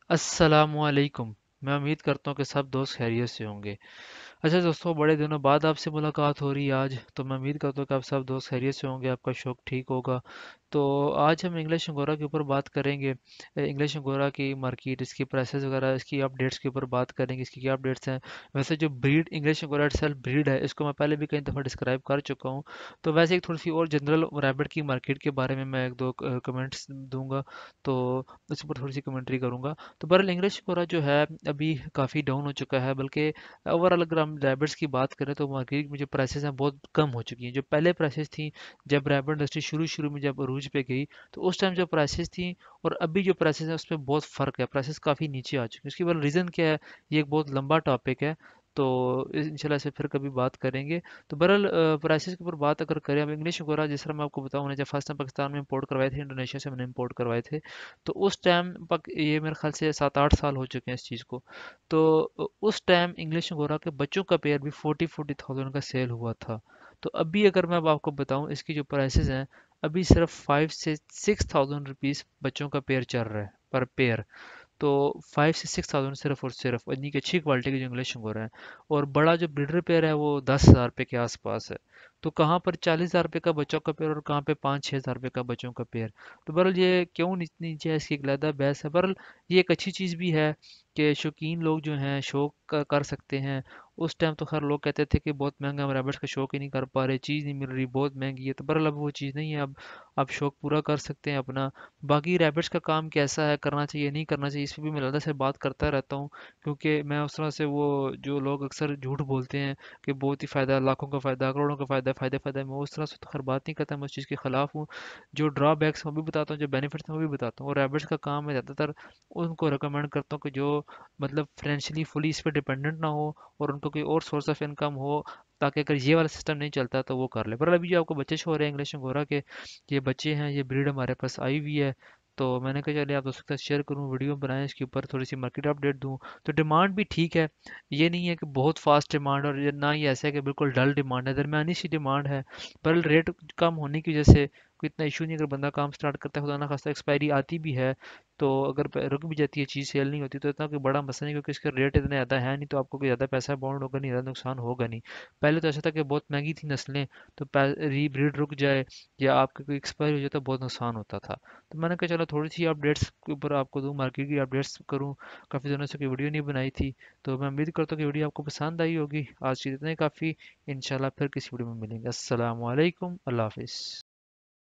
अस्सलामुअलैकुम। मैं उम्मीद करता हूँ कि सब दोस्त खैरियत से होंगे। अच्छा दोस्तों, बड़े दिनों बाद आपसे मुलाकात हो रही है आज, तो मैं उम्मीद करता हूँ कि आप सब दोस्त खैरियत से होंगे, आपका शौक ठीक होगा। तो आज हम इंग्लिश अंगोरा के ऊपर बात करेंगे। इंग्लिश अंगोरा की मार्केट, इसकी प्राइसेस वगैरह, इसकी अपडेट्स के ऊपर बात करेंगे, इसकी क्या अपडेट्स हैं। वैसे जो breed English angora itself breed है, इसको मैं पहले भी कई दफ़ा डिस्क्राइब कर चुका हूँ। तो वैसे एक थोड़ी सी और जनरल रैबिट की मार्केट के बारे में मैं एक दो कमेंट्स दूंगा, तो उस ऊपर थोड़ी सी कमेंट्री करूंगा। तो बहरहाल इंग्लिश अंगोरा जो है अभी काफ़ी डाउन हो चुका है, बल्कि ओवरऑल अगर हम रैबिट्स की बात करें तो मार्केट में जो प्राइसेस हैं बहुत कम हो चुकी हैं। जो पहले प्राइसेस थी, जब रैबिट इंडस्ट्री शुरू शुरू में जब अरूज पे गई, तो उस टाइम जो प्राइसेस थी और अभी जो प्राइसेस हैं उसमें बहुत फ़र्क है। प्राइसेस काफ़ी नीचे आ चुके हैं। उसकी वजह रीज़न क्या है, ये एक बहुत लंबा टॉपिक है, तो इंशाल्लाह से फिर कभी बात करेंगे। तो बहरहाल प्राइसेस के ऊपर बात अगर करें, अब इंग्लिश अंगोरा जिस तरह मैं आपको बताऊँ, मैंने जब फर्स्ट टाइम पाकिस्तान में इंपोर्ट करवाए थे, इंडोनेशिया से मैंने इंपोर्ट करवाए थे, तो उस टाइम ये मेरे ख्याल से 7-8 साल हो चुके हैं इस चीज़ को। तो उस टाइम इंग्लिश अंगोरा के बच्चों का पेयर भी 40-40 थाउजेंड का सेल हुआ था। तो अभी अगर मैं अब आपको बताऊं, इसकी जो प्राइसेस हैं, अभी सिर्फ 5 से 6 थाउजेंड रुपीज़ बच्चों का पेयर चल रहा है पर पेयर। तो 5 से 6 थाउजेंड सिर्फ और सिर्फ, इतनी की अच्छी क्वालिटी के जो इंग्लिश अंगूर हैं। और बड़ा जो ब्रीडर पेयर है वो 10,000 रुपये के आसपास है। तो कहाँ पर 40,000 रुपये का बच्चों का पेयर और कहाँ पे 5-6 हज़ार रुपये का बच्चों का पेयर। तो बहरहाल ये क्यों इतनी नीचे है, इसकी एक अलहदा बहस है। बहरहाल ये एक अच्छी चीज़ भी है कि शौकीन लोग जो हैं शौक कर सकते हैं। उस टाइम तो खैर लोग कहते थे कि बहुत महंगा, हम रैबिट्स का शौक ही नहीं कर पा रहे, चीज़ नहीं मिल रही, बहुत महंगी है। तो बहरहाल अब वो चीज़ नहीं है, अब आप शौक पूरा कर सकते हैं अपना। बाकी रैबिट्स का काम कैसा है, करना चाहिए नहीं करना चाहिए, इस पे भी मैं ज़्यादा से बात करता रहता हूँ, क्योंकि मैं उस तरह से वो जो लोग अक्सर झूठ बोलते हैं कि बहुत ही फ़ायदा, लाखों का फ़ायदा, करोड़ों का फ़ायदा, फ़ायदा फ़ायदा, मैं उस तरह से तो खैर बात नहीं करता, मैं उस चीज़ के ख़िलाफ़ हूँ। जो ड्रॉबैक्स हैं वो भी बताता हूँ, जो बेनिफिट्स हैं वो भी बताता हूँ। और रैबिट्स का काम मैं ज़्यादातर उनको रिकमेंड करता हूँ कि जो मतलब फाइनेंशियली फुली इस पर डिपेंडेंट ना हो, और उनको कोई और सोर्स ऑफ इनकम हो, ताकि अगर ये वाला सिस्टम नहीं चलता तो वो कर ले। पर अभी जो आपको बच्चे शो हो रहे हैं इंग्लिश अंगोरा के, ये बच्चे हैं, ये ब्रीड हमारे पास आई हुई है। तो मैंने कहा चलिए आप दोस्तों के साथ शेयर करूँ, वीडियो बनाएं, इसके ऊपर थोड़ी सी मार्केट अपडेट दूँ। तो डिमांड भी ठीक है, ये नहीं है कि बहुत फास्ट डिमांड, और ये ना ही ऐसा है कि बिल्कुल डल डिमांड है, दरमियानी सी डिमांड है। पर रेट कम होने की वजह से कोई इतना इशू नहीं। अगर बंदा काम स्टार्ट करता है, खुदा ना खास्ता एक्सपायरी आती भी है, तो अगर रुक भी जाती है चीज़, सेल नहीं होती, तो इतना कोई बड़ा मसला नहीं, क्योंकि इसका रेट इतना ज़्यादा है नहीं, तो आपको कोई ज़्यादा पैसा बाउंड होगा नहीं, ज़्यादा नुकसान होगा नहीं। पहले तो ऐसा था कि बहुत महंगी थी नस्लें, तो रीब्रीड रुक जाए या आपका कोई एक्सपायर हो जाए तो बहुत नुकसान होता था। तो मैंने कहा चलो थोड़ी सी अपडेट्स के ऊपर आपको दूं, मार्केट की अपडेट्स करूं। काफ़ी दिनों से कोई वीडियो नहीं बनाई थी, तो मैं उम्मीद करता हूँ कि वीडियो आपको पसंद आई होगी। आज की इतना ही काफ़ी। इंशाल्लाह फिर किसी वीडियो में मिलेंगे। अस्सलाम वालेकुम, अल्लाह हाफिज़।